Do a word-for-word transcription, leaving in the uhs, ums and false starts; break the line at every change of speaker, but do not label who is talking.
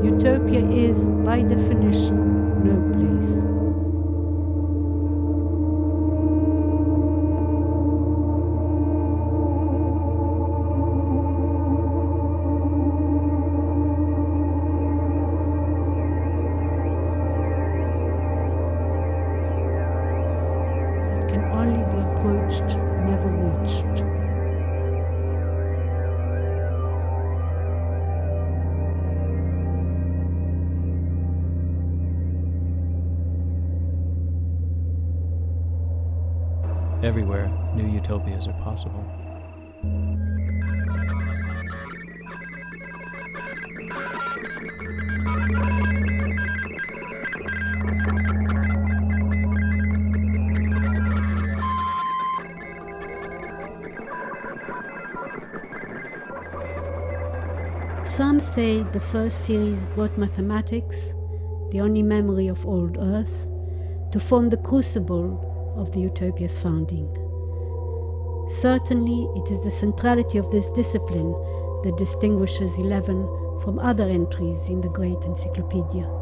Utopia is, by definition, no place.
Everywhere, new utopias are possible.
Some say the first series brought mathematics, the only memory of old Earth, to form the crucible of the utopia's founding. Certainly, it is the centrality of this discipline that distinguishes eleven from other entries in the great encyclopedia.